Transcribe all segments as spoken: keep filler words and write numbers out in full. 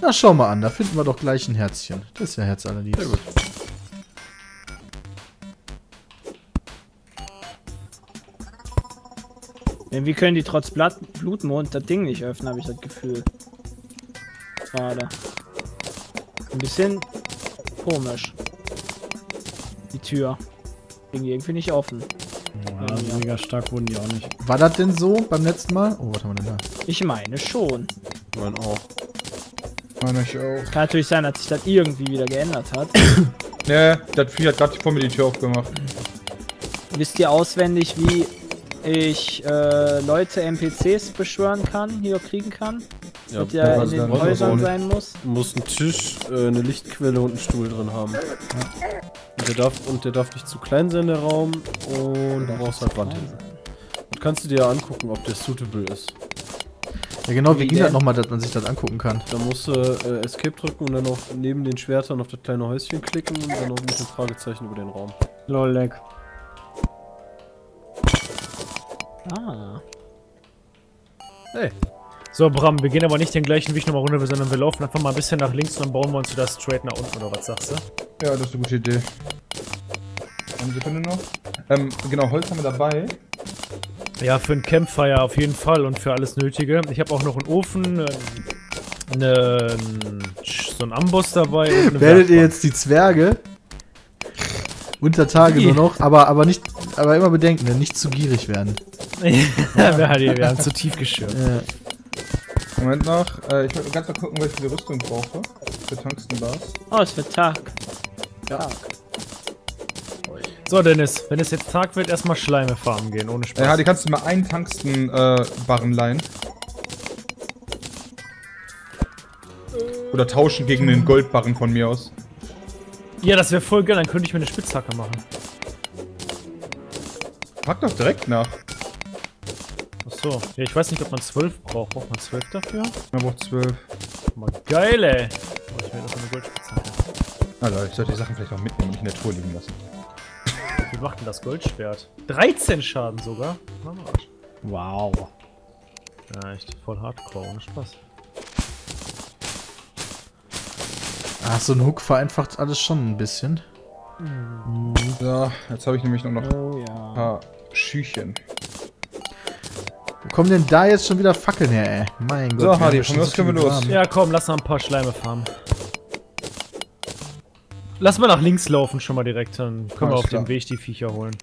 Na, schau mal an, da finden wir doch gleich ein Herzchen. Das ist ja Herz allerliebst. Sehr gut. Irgendwie können die trotz Blut Blutmond das Ding nicht öffnen, habe ich das Gefühl. Gerade. Ein bisschen komisch. Die Tür. Irgendwie nicht offen. Ja, ja. Mega stark wurden die auch nicht. War das denn so beim letzten Mal? Oh, was haben wir denn da? Ich meine schon. Ich meine auch. Meine ich auch. Kann natürlich sein, dass sich das irgendwie wieder geändert hat. Ne, das Vieh hat gerade vor mir die Tür aufgemacht. Wisst ihr auswendig, wie ich äh, Leute, N P Cs beschwören kann, hier kriegen kann? Ja, dass der in den Häusern sein muss? Du musst einen Tisch, äh, eine Lichtquelle und einen Stuhl drin haben. Ja. Und, der darf, und der darf nicht zu klein sein, der Raum. Und du brauchst halt Wandhilfe. Und kannst du dir ja angucken, ob der suitable ist. Ja genau, wie ging das nochmal, dass man sich das angucken kann? Da musst du äh, Escape drücken und dann auf, neben den Schwertern auf das kleine Häuschen klicken und dann noch mit dem Fragezeichen über den Raum. Lol, leck. Ah. Hey. So, Bram, wir gehen aber nicht den gleichen Weg nochmal runter, sondern wir laufen einfach mal ein bisschen nach links und dann bauen wir uns wieder straight nach unten, oder was sagst du? Ja, das ist eine gute Idee. Eine Sekunde noch. Ähm, genau, Holz haben wir dabei. Ja, für ein Campfire auf jeden Fall und für alles Nötige. Ich habe auch noch einen Ofen, eine, so einen Amboss dabei. Und eine Werdet ihr jetzt die Zwerge? Unter Tage nur noch, aber, aber nicht, aber immer bedenken, ne? Nicht zu gierig werden. Ja, wir, haben, wir haben zu tief geschürft. Ja. Moment noch, äh, ich wollte ganz mal gucken, welche Rüstung ich brauche. Für Tungstenbars. Oh, es wird Tag. Ja. Tag. So, Dennis, wenn es jetzt Tag wird, erstmal Schleime farmen gehen, ohne Spaß. Ja, die kannst du mal einen Tungsten-Barren äh, leihen. Oder tauschen gegen den Goldbarren von mir aus. Ja, das wäre voll geil, dann könnte ich mir eine Spitzhacke machen. Frag doch direkt nach. Achso, ja, ich weiß nicht, ob man zwölf braucht. Braucht man zwölf dafür? Man braucht zwölf. Mal geil, ey. Oh, ich will doch eine Goldspitzhacke. Also, ich sollte die Sachen vielleicht auch mitnehmen und nicht in der Truhe liegen lassen. Wie macht denn das Goldschwert? dreizehn Schaden sogar? Wow. Ja, echt voll hardcore, ohne Spaß. Ach, so ein Hook vereinfacht alles schon ein bisschen. Mhm. So, jetzt habe ich nämlich nur noch Oh ja. ein paar Schüchen. Wo kommen denn da jetzt schon wieder Fackeln her, ey? Mein Gott. So, Hardy, von was können wir los? Ja, komm, lass noch ein paar Schleime farmen. Lass mal nach links laufen schon mal direkt, dann können wir auf dem Weg die Viecher holen.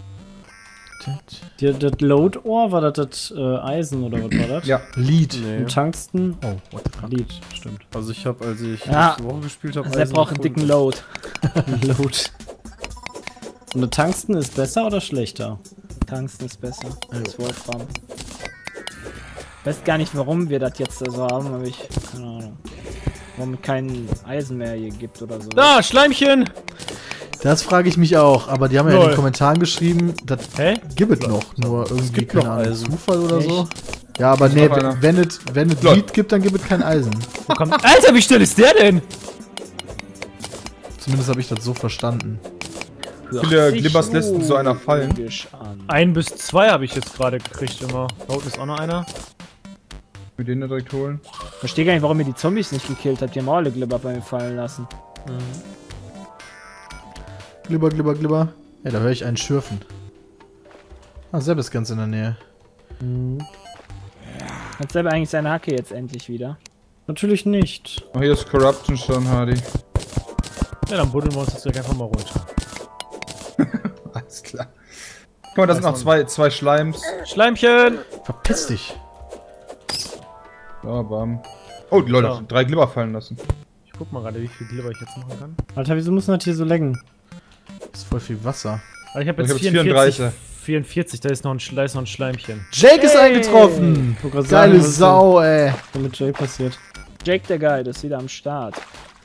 Die, das Load-Ohr, war das das äh, Eisen oder was war das? Ja. Lead. Nee. Ein Tungsten? Oh, what the fuck. Lead, stimmt. Also ich habe, als ich Ja. letzte Woche gespielt habe, Also er braucht einen dicken Load. Load. Und eine Tungsten ist besser oder schlechter? Tungsten ist besser als Wolfram. Ich weiß gar nicht, warum wir das jetzt so haben, aber ich... Keine Ahnung. Warum es kein Eisen mehr hier gibt oder so. Da, Schleimchen! Das frage ich mich auch, aber die haben ja Lol. in den Kommentaren geschrieben, das Hä? gibt es noch, nur irgendwie gibt keine noch Ahnung, Eisen. Zufall oder Echt? so. Ja, aber Ist nee, noch einer. wenn es wenn es Lol. Lead gibt, dann gibt es kein Eisen. Wo kommt... Alter, wie schnell ist der denn? Zumindest habe ich das so verstanden. Hört Viele sich Glibbers lässt in so einer fallen. logisch an. Ein bis zwei habe ich jetzt gerade gekriegt immer. Da unten ist auch noch einer. Mit denen direkt holen. Ich verstehe gar nicht, warum ihr die Zombies nicht gekillt habt. Die haben auch alle Glibber bei mir fallen lassen. Glibber, glibber, glibber. Ja, da höre ich einen schürfen. Ah, Sepp ist ganz in der Nähe. Hat selber eigentlich seine Hacke jetzt endlich wieder. Natürlich nicht. Oh, hier ist Corruption schon, Hardy. Ja, dann buddeln wir uns jetzt gleich einfach mal runter. Alles klar. Guck mal, da sind noch zwei, zwei Schleims. Schleimchen! Verpiss dich. So, bam. Oh, die Leute Ja. haben drei Glibber fallen lassen. Ich guck mal gerade, wie viel Glibber ich jetzt machen kann. Alter, wieso muss das hier so laggen? Das ist voll viel Wasser. Aber ich habe Ich jetzt hab vierundvierzig. vierunddreißig. vierundvierzig, da ist noch ein, Sch- da ist noch ein Schleimchen. Jake ist eingetroffen! Ich wollte gerade Geile sagen, was ist Sau, ey. denn mit Jay passiert? Jake der Guide ist wieder am Start.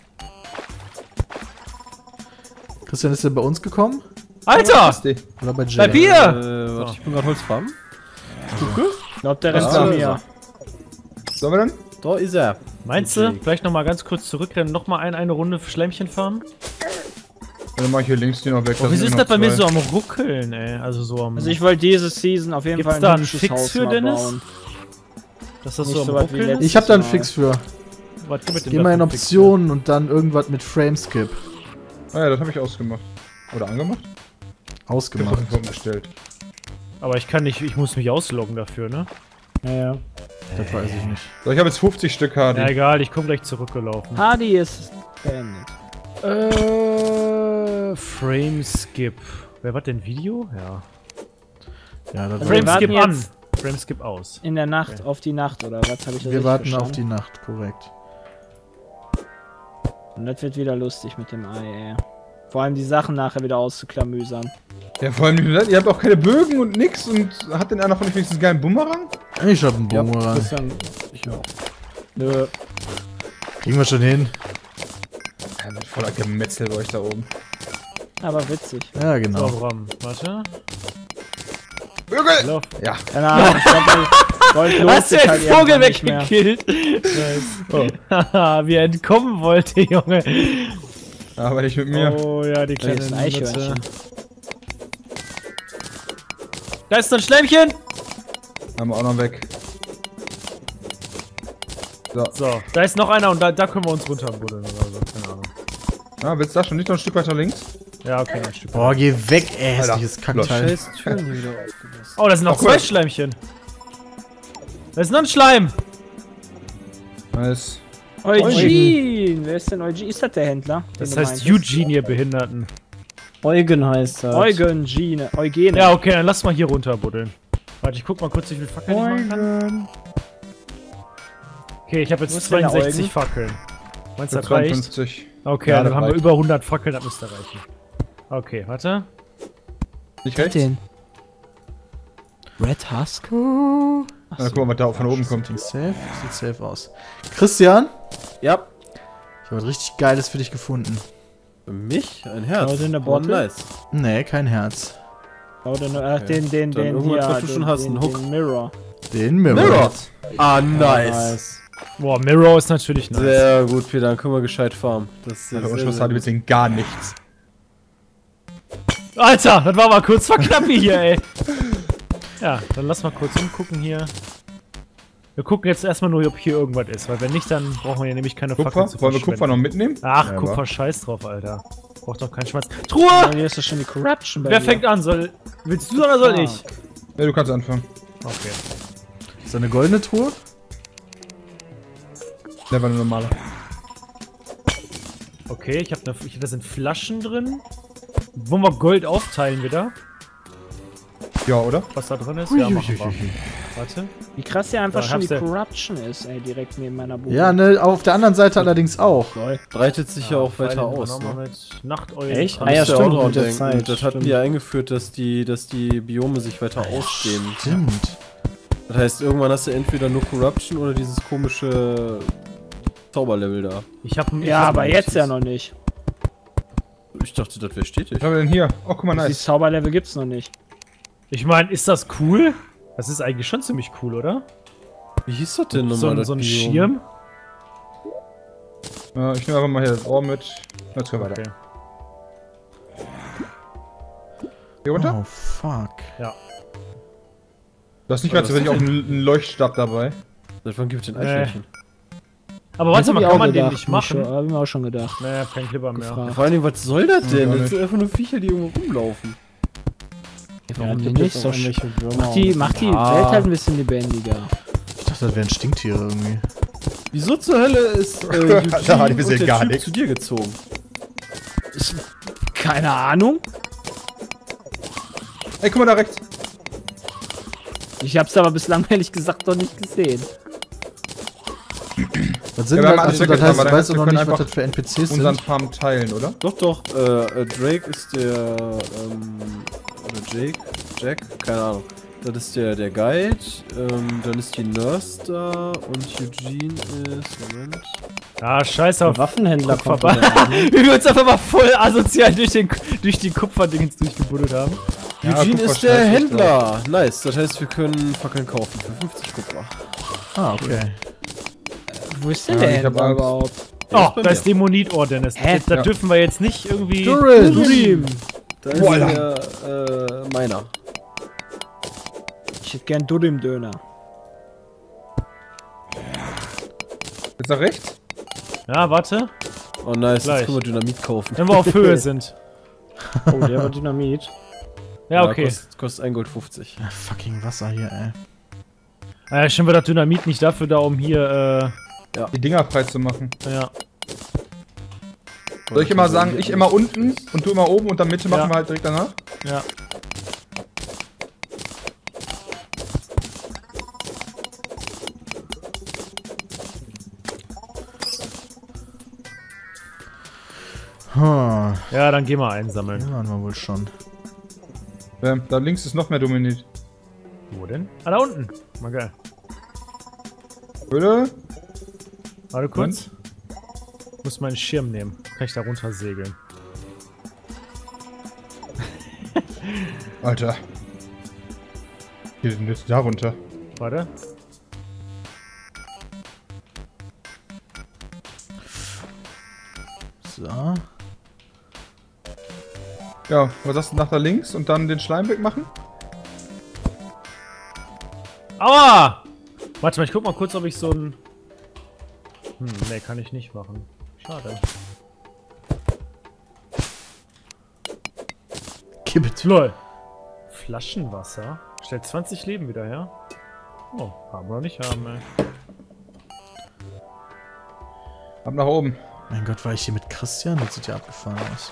Christian, ist der bei uns gekommen? Alter! Ist die. Oder bei Jake? Bleib hier! Äh, warte, ich bin gerade Holzfarben. Ich glaube, der Rest Ja, bei ist mir. Sollen wir denn? Da ist er. Meinst du? Vielleicht nochmal ganz kurz zurückrennen, nochmal ein, eine Runde Schleimchen farmen? Dann mach ich hier links die noch weg. Oh, da wieso sind ist eh das bei noch mir zwei. so am Ruckeln, ey? Also so am... Also ich wollte diese Season auf jeden Gibt's Fall da einen hübsches Fix Haus für mal Dennis? bauen. Dass das Nicht so am so was wie Ruckeln ist? letztes Ich hab da einen Mal. Fix für. Was gibt es denn Geh da mal in für Optionen und dann irgendwas mit Frameskip. Ah ja, das habe ich ausgemacht. Oder angemacht? Ausgemacht. Ich hab's gestellt. Fixe? Aber ich kann nicht, ich muss mich ausloggen dafür, ne? Ja, ja. Das weiß ich nicht. So, ich habe jetzt fünfzig Stück H D. Ja, egal, ich komme gleich zurückgelaufen. Hardy ist beendet. Äh, Frameskip. Wer war denn Video? Ja. Ja, das Also wir Frameskip warten an. jetzt Frameskip aus. in der Nacht Okay. auf die Nacht, oder was habe ich das wir richtig warten verstanden? auf die Nacht, korrekt. Und das wird wieder lustig mit dem Ei, ey. Vor allem die Sachen nachher wieder auszuklamüsern. Ja, vor allem, ihr habt auch keine Bögen und nix und hat denn einer von euch wenigstens einen geilen Bumerang? Ich hab einen Ja, Bumerang. Christian, ich auch. Nö. Kriegen wir schon hin. Ja, mit voller Gemetzel bei euch da oben. Aber witzig. Ja, So, genau. Bram, warte. Bögel! Lauf. Ja. Keine Ahnung, ich glaub, Gold lohnt Hast du sich den halt Vogel irgendwann nicht mehr. weggekillt? Nice. Haha, wie er entkommen wollte, Junge. Aber nicht mit mir. Oh ja, die Da kleine ist ein Eichhörnchen. Mütze. Da ist ein Schlämmchen! Haben wir auch noch weg. So. So, da ist noch einer und da, da können wir uns runterbuddeln oder so, keine Ahnung. Ah, willst du da schon nicht noch ein Stück weiter links? Ja, okay, ein Stück. Boah, geh weg, ey, hässliches Alter, Kackteil. Scheiß Türen hier wieder aufgelassen. Oh, da sind noch Ach, guck zwei mal. Schleimchen. Da ist noch ein Schleim. Nice. Eugene! Wer ist denn Eugene? Ist das der Händler? den Das du heißt meintest? Eugene, ihr Behinderten. Eugen heißt er. Eugene. Eugene. Ja, okay, dann lass mal hier runterbuddeln. Warte, ich guck mal kurz, wie viel Fackeln ich machen kann. Okay, ich habe Wo jetzt ist denn der zweiundsechzig Eugen? Fackeln. Meinst du, das reicht? zweiundfünfzig. Okay, Ja, dann das haben wir reicht. über hundert Fackeln, das müsste reichen. Okay, warte. Nicht Was rechts? denn? Red Husk? Ja, guck mal, was da von oben kommt. Setting safe. Sieht safe aus. Christian, Ja. ich habe was richtig Geiles für dich gefunden. Für mich? Ein Herz. Leute in der Oh, Bottle? nice. Nee, kein Herz. Oder nur, ach, den, den, Dann den irgendwas, hier, was du den, schon hast, den, ein Hook. den Mirror. Den Mirror. Mirror. Ah, nice. nice. Boah, Mirror ist natürlich nice. Sehr gut, Peter. Dann können wir gescheit farmen. Das ist Ja, sehr, bei uns sehr, was hat sehr wir sehen gar nichts. Alter, das war mal kurz verknappi hier, ey. Ja, dann lass mal kurz umgucken hier. Wir gucken jetzt erstmal nur, ob hier irgendwas ist, weil wenn nicht, dann brauchen wir hier nämlich keine Kupfer? Fackeln zu Wollen wir Kupfer noch verschwenden. mitnehmen? Ach, Ja, Kupfer, wa? scheiß drauf, Alter. Braucht doch keinen Schmerz. Ja, Truhe! hier ist ja schon die Corruption bei Wer dir. fängt an? Soll, willst du oder soll ich? Ja, du kannst anfangen. Okay. Ist das eine goldene Truhe? Der war eine normale. Okay, ich hab ne, ich, da sind Flaschen drin. Wollen wir Gold aufteilen wieder? Ja, oder? Was da drin ist? Ja, machen wir. Warte. Wie krass hier einfach So, schon die hab's ja. Corruption ist, ey, direkt neben meiner Bude. Ja, ne, auf der anderen Seite allerdings auch. Breitet sich ja, auch Pfeile weiter nehmen wir aus. noch mal Ne? mit Nachteulen. Echt? dran. Ah ja, Ist stimmt. auch Auch mit der denken. Zeit, Das hatten stimmt. die ja eingeführt, dass die, dass die Biome sich weiter ausdehnen. Stimmt. Das heißt, irgendwann hast du entweder nur Corruption oder dieses komische Zauberlevel da. Ich hab, ich Ja, hab aber ein jetzt ja Notiz. noch nicht. Ich dachte, das wäre stetig. Was haben wir denn hier? Oh, guck mal, Die nice. Zauberlevel gibt's noch nicht. Ich meine, ist das cool? Das ist eigentlich schon ziemlich cool, oder? Wie hieß das denn So, nochmal? ein- das so ein Biom? Schirm? Ja, ich nehme einfach mal hier das Rohr mit. Jetzt können wir weiter. Okay. Hier runter? Oh, fuck. Du hast nicht gerade zufällig auch einen, einen Leuchtstab dabei. Seit wann gibt es den Nee. Eichhörnchen? Aber warte Das hab mal, ich kann auch man den gedacht, nicht muss machen? schon- Hab ich mir auch schon gedacht. Naja, kein Clipper mehr. Gefragt. Vor allem, was soll das denn? Ja, Das nicht. sind einfach nur Viecher, die irgendwo rumlaufen. Warum Ja, denn gibt nicht? es So auch irgendwelche Würmer Mach die, und- mach die Ah. Welt halt ein bisschen lebendiger. Ich dachte, das wären Stinktiere irgendwie. Wieso zur Hölle ist äh, Da Eugene hat die und bisher der gar Typ nichts. zu dir gezogen? Ich, keine Ahnung. Ey, guck mal da rechts. Ich hab's aber bislang ehrlich gesagt noch nicht gesehen. Was sind Ja, wir haben das? alles Also, das weggetan, heißt, aber du dann weißt doch wir noch können nicht, was einfach das für N P Cs Unseren sind. Farm teilen, oder? Doch, doch. Äh, äh, Drake ist der. Ähm, oder Jake? Jack? Keine Ahnung. Das ist der, der Guide. Ähm, dann ist die Nurse da. Und Eugene ist. Moment. Ah, scheiß auf. Der Waffenhändler kommt Kupfer. wieder an. Wie wir uns einfach mal voll asozial durch, den, durch die Kupferdingens durchgebuddelt haben. Ja, Eugene Kupfer ist der scheiß ich Händler. Nice. Das heißt, wir können Fackeln kaufen für fünfzig Kupfer. Ah, okay. Wo ist denn Ja, der ich hab Händler Angst. überhaupt? Der Oh, ist bei da mir. ist Dämonit-Ohr, Dennis. Hä? Da Ja. dürfen wir jetzt nicht irgendwie... Durin! Durim! Da ist Boah, der, äh, meiner. Ich hätte gern Durim-Döner. Jetzt nach rechts? Ja, warte. Oh nice, Gleich. jetzt können wir Dynamit kaufen. Wenn wir auf Höhe sind. Oh, der war Dynamit. Ja, okay. Kostet, kostet ein Gold fünfzig. Ja, fucking Wasser hier, ey. Äh, stimmt, wir das Dynamit nicht dafür da, um hier, Die Dinger frei zu machen. äh, ja. Soll ich immer sagen, ich immer unten und du immer oben und dann Mitte Ja. machen wir halt direkt danach? Ja. Hm. Ja, dann gehen wir einsammeln. Ja, waren wir wohl schon. Ähm, da links ist noch mehr Dominit. Wo denn? Ah, da unten. Mal geil. Höhle? Warte kurz. Muss meinen Schirm nehmen. Kann ich da runter segeln. Alter. Hier sind jetzt da runter. Warte. So. Ja, was sagst du nach da links und dann den Schleim wegmachen? Aua! Warte mal, ich guck mal kurz, ob ich so ein... Hm, nee, kann ich nicht machen. Schade. Kippet. Lol. Flaschenwasser? Stellt zwanzig Leben wieder her. Oh, haben wir noch nicht haben, ey. Ab nach oben. Mein Gott, war ich hier mit Christian? Das sieht ja abgefahren aus.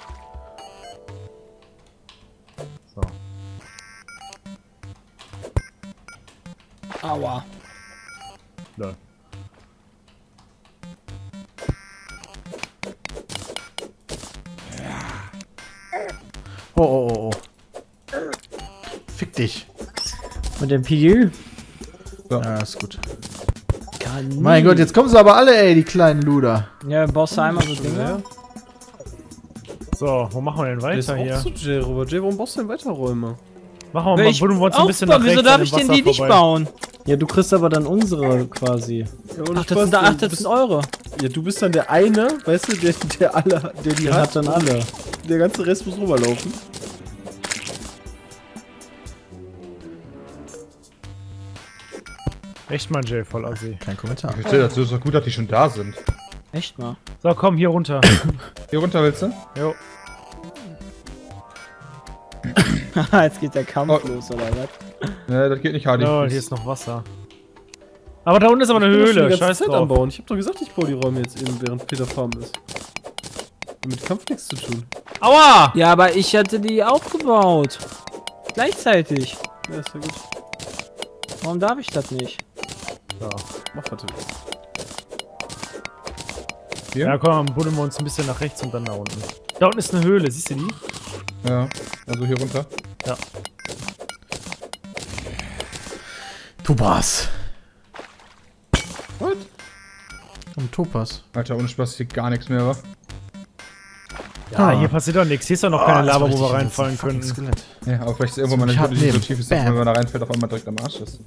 So. Aua. Lol. Oh, oh, oh, oh. Fick dich. Mit dem P U? Ja, ist gut. Kann Mein Gott, jetzt kommen sie aber alle, ey, die kleinen Luder. Ja, baust du einmal so Dinge. So, wo machen wir denn Der ist weiter auch hier? so Jay, Robert. Jay, warum brauchst du denn weiter Räume? Machen wir mal, Ich buddeln wir uns ein bisschen nach aufbauen, rechts wieso darf an dem ich denn Wasser die nicht vorbei. bauen? Ja, du kriegst aber dann unsere quasi. Ja, und Ach, ich das weiß, sind, ach, du das bist- sind eure. Ja, du bist dann der eine, weißt du, der, der alle, der die Die hat. hat dann alle. Der ganze Rest muss rüberlaufen. Echt mal, Jay, voll assi. Kein Kommentar. Ich erzähl, das ist doch gut, dass die schon da sind. Echt mal. So, komm, hier runter. Hier runter willst du? Jo. Jetzt geht der Kampf Oh. los, oder was? Ne, das geht nicht, Hardy. Oh, hier ist noch Wasser. Aber da unten ist aber eine Ich bin doch schon Höhle. die ganze Scheiß Zeit drauf. anbauen. Ich hab doch gesagt, ich baue die Räume jetzt eben, während Peter Farm ist. Hat mit Kampf nichts zu tun. Aua! Ja, aber ich hatte die auch gebaut. Gleichzeitig. Ja, ist ja gut. Warum darf ich das nicht? So. Mach was du willst. Hier? Ja, komm, buddeln wir uns ein bisschen nach rechts und dann da unten. Da unten ist eine Höhle, siehst du die? Ja, also hier runter. Ja. Topaz. What? Und Topaz. Alter, ohne Spaß, hier gar nichts mehr, wa? Ja, Ah. hier passiert doch nichts. Hier ist doch noch Oh, keine das Lava, war wo wir richtig reinfallen ein fucking können. Skelett. Ja, aber vielleicht ist irgendwo So mal eine ein Höhle, die so Leben. tief ist, dass Bam. wenn man da reinfällt, auf einmal direkt am Arsch ist.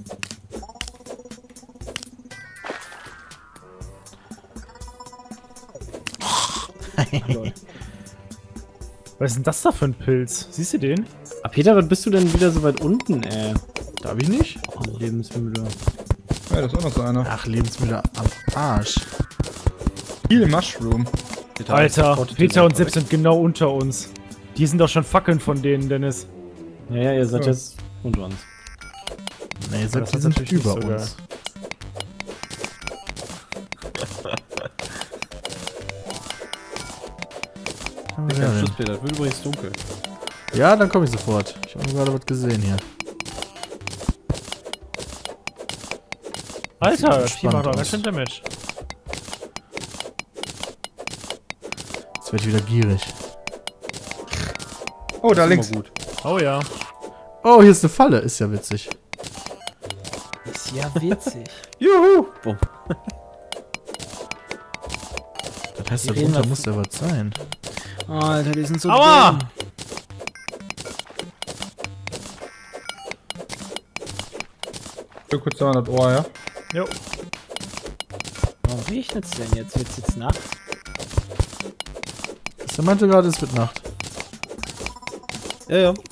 Was ist denn das da für ein Pilz? Siehst du den? Ah, Peter, was bist du denn wieder so weit unten, ey? Darf ich nicht? Oh, Lebensmittel. Ja, das ist auch noch so einer. Ach, Lebensmittel am Arsch. Viel Mushroom. Peter, Alter, supportet Peter den und Sepp sind genau unter uns. Die sind doch schon Fackeln von denen, Dennis. Ja, ja, ihr seid Ja. jetzt unter uns. Nee, das sagt, ist die sind natürlich nicht über so uns. Was haben wir Peter, denn? Schluss, Peter. Es wird übrigens dunkel. Ja, dann komme ich sofort. Ich habe gerade was gesehen hier. Alter, Sieht das Vieh spannend macht doch aus. ganz schön Damage. Jetzt werde ich wieder gierig. Oh, da Ist links. immer gut. Oh ja. Oh, hier ist eine Falle. Ist ja witzig. Ist ja witzig. Juhu! Bumm. Das heißt, Wir da reden drunter was- muss ja was sein. Alter, die sind so Aua! dumm. Ich will kurz da an das Ohr, ja? Jo. Warum regnet's denn jetzt? Wird's jetzt Nacht? Der meinte gerade, es wird Nacht. Ja, ja.